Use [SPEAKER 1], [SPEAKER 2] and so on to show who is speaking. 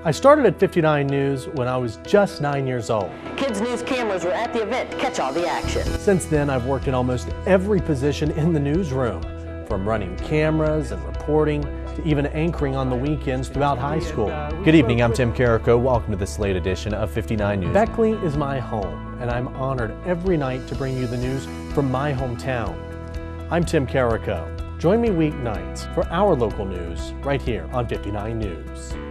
[SPEAKER 1] I started at 59 News when I was just 9 years old.
[SPEAKER 2] Kids News cameras were at the event to catch all the action.
[SPEAKER 1] Since then, I've worked in almost every position in the newsroom, from running cameras and reporting to even anchoring on the weekends throughout high school.
[SPEAKER 3] Good evening, I'm Tim Carrico. Welcome to this late edition of 59 News.
[SPEAKER 1] Beckley is my home, and I'm honored every night to bring you the news from my hometown. I'm Tim Carrico. Join me weeknights for our local news right here on 59 News.